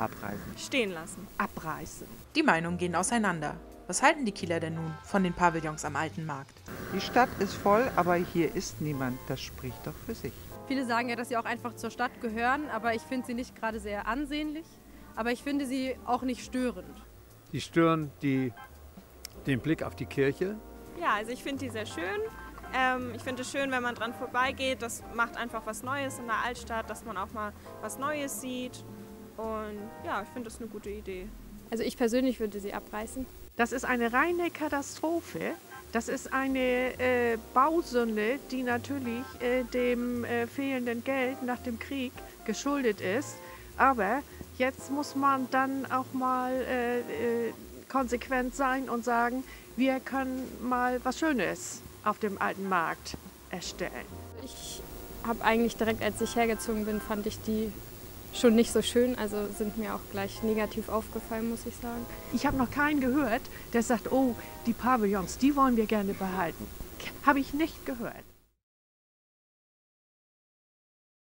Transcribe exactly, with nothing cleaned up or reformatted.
Abreisen. Stehen lassen. Abreißen. Die Meinungen gehen auseinander. Was halten die Kieler denn nun von den Pavillons am Alten Markt? Die Stadt ist voll, aber hier ist niemand. Das spricht doch für sich. Viele sagen ja, dass sie auch einfach zur Stadt gehören, aber ich finde sie nicht gerade sehr ansehnlich. Aber ich finde sie auch nicht störend. Die stören die, den Blick auf die Kirche. Ja, also ich finde die sehr schön. Ähm, ich finde es schön, wenn man dran vorbeigeht. Das macht einfach was Neues in der Altstadt, dass man auch mal was Neues sieht. Und ja, ich finde das eine gute Idee. Also ich persönlich würde sie abreißen. Das ist eine reine Katastrophe. Das ist eine äh, Bausünde, die natürlich äh, dem äh, fehlenden Geld nach dem Krieg geschuldet ist. Aber jetzt muss man dann auch mal äh, äh, konsequent sein und sagen, wir können mal was Schönes auf dem Alten Markt erstellen. Ich habe eigentlich direkt, als ich hergezogen bin, fand ich die schon nicht so schön. Also sind mir auch gleich negativ aufgefallen, muss ich sagen. Ich habe noch keinen gehört, der sagt, oh, die Pavillons, die wollen wir gerne behalten. Habe ich nicht gehört.